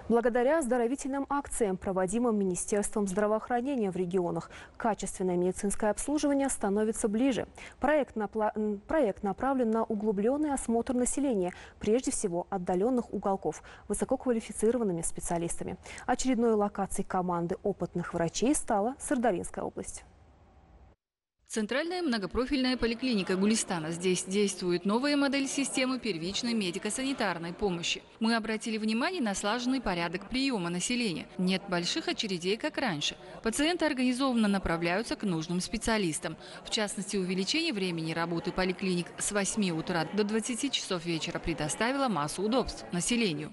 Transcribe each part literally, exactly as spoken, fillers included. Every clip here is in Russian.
Благодаря оздоровительным акциям, проводимым Министерством здравоохранения в регионах, качественное медицинское обслуживание становится ближе. Проект, напла... Проект направлен на углубленный осмотр населения, прежде всего отдаленных уголков, высококвалифицированными специалистами. Очередной локацией команды опытных врачей стала Сырдарьинская область. Центральная многопрофильная поликлиника Гулистана. Здесь действует новая модель системы первичной медико-санитарной помощи. Мы обратили внимание на слаженный порядок приема населения. Нет больших очередей, как раньше. Пациенты организованно направляются к нужным специалистам. В частности, увеличение времени работы поликлиник с восьми утра до двадцати часов вечера предоставило массу удобств населению.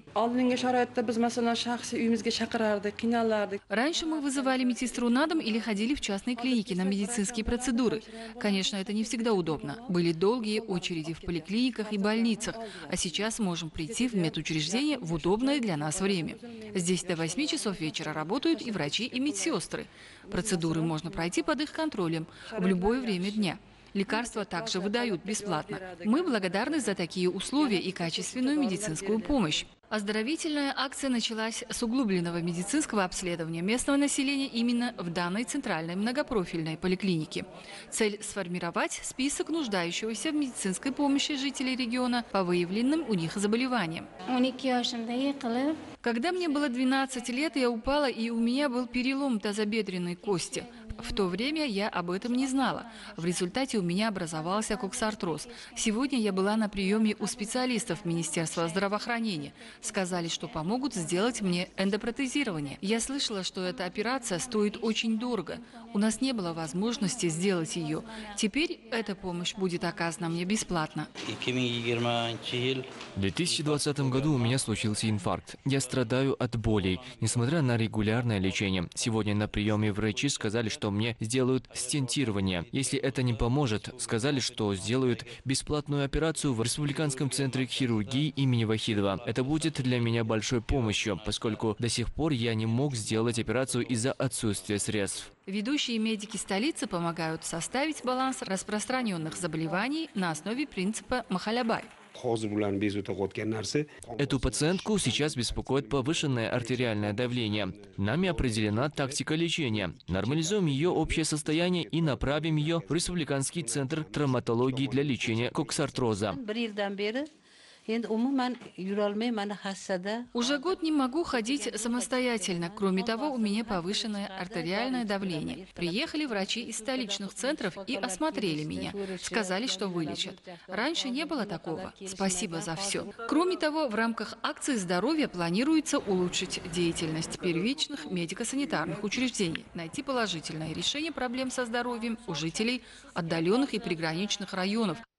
Раньше мы вызывали медсестру на дом или ходили в частные клиники на медицинские процедуры. Конечно, это не всегда удобно. Были долгие очереди в поликлиниках и больницах, а сейчас можем прийти в медучреждение в удобное для нас время. Здесь до восьми часов вечера работают и врачи, и медсестры. Процедуры можно пройти под их контролем в любое время дня. Лекарства также выдают бесплатно. Мы благодарны за такие условия и качественную медицинскую помощь. Оздоровительная акция началась с углубленного медицинского обследования местного населения именно в данной центральной многопрофильной поликлинике. Цель – сформировать список нуждающегося в медицинской помощи жителей региона по выявленным у них заболеваниям. Когда мне было двенадцать лет, я упала, и у меня был перелом тазобедренной кости. В то время я об этом не знала. В результате у меня образовался коксартроз. Сегодня я была на приеме у специалистов Министерства здравоохранения. Сказали, что помогут сделать мне эндопротезирование. Я слышала, что эта операция стоит очень дорого. У нас не было возможности сделать ее. Теперь эта помощь будет оказана мне бесплатно. В две тысячи двадцатом году у меня случился инфаркт. Я страдаю от болей, несмотря на регулярное лечение. Сегодня на приеме врачи сказали, что мне сделают стентирование. Если это не поможет, сказали, что сделают бесплатную операцию в Республиканском центре хирургии имени Вахидова. Это будет для меня большой помощью, поскольку до сих пор я не мог сделать операцию из-за отсутствия средств. Ведущие медики столицы помогают составить баланс распространенных заболеваний на основе принципа Махалябай. Эту пациентку сейчас беспокоит повышенное артериальное давление. Нами определена тактика лечения. Нормализуем ее общее состояние и направим ее в Республиканский центр травматологии для лечения коксартроза. Уже год не могу ходить самостоятельно. Кроме того, у меня повышенное артериальное давление. Приехали врачи из столичных центров и осмотрели меня. Сказали, что вылечат. Раньше не было такого. Спасибо за все. Кроме того, в рамках акции здоровья планируется улучшить деятельность первичных медико-санитарных учреждений, найти положительное решение проблем со здоровьем у жителей отдаленных и приграничных районов,